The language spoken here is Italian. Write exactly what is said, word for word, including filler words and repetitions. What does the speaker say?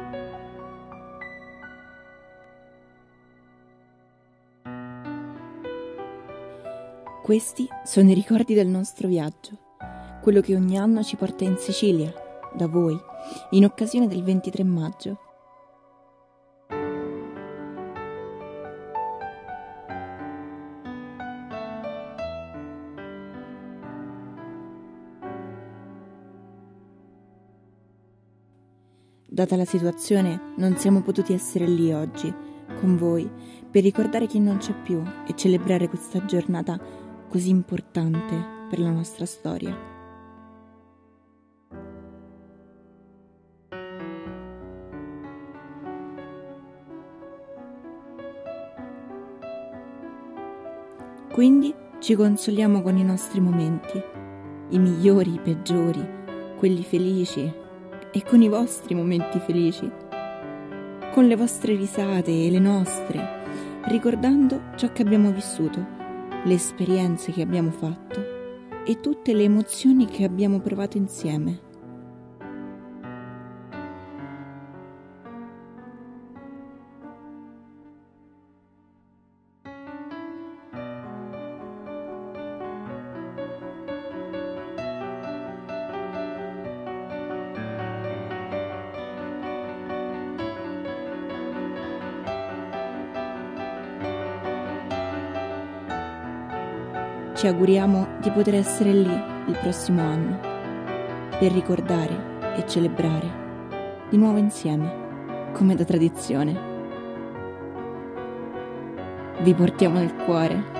Questi sono i ricordi del nostro viaggio, quello che ogni anno ci porta in Sicilia, da voi, in occasione del ventitré maggio. Data la situazione, non siamo potuti essere lì oggi, con voi, per ricordare chi non c'è più e celebrare questa giornata così importante per la nostra storia. Quindi ci consoliamo con i nostri momenti, i migliori, i peggiori, quelli felici e con i vostri momenti felici, con le vostre risate e le nostre, ricordando ciò che abbiamo vissuto, le esperienze che abbiamo fatto e tutte le emozioni che abbiamo provato insieme. Ci auguriamo di poter essere lì il prossimo anno, per ricordare e celebrare di nuovo insieme, come da tradizione. Vi portiamo nel cuore.